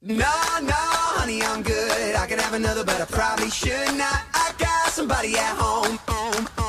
No, no, honey, I'm good. I could have another, but I probably should not. I got somebody at home.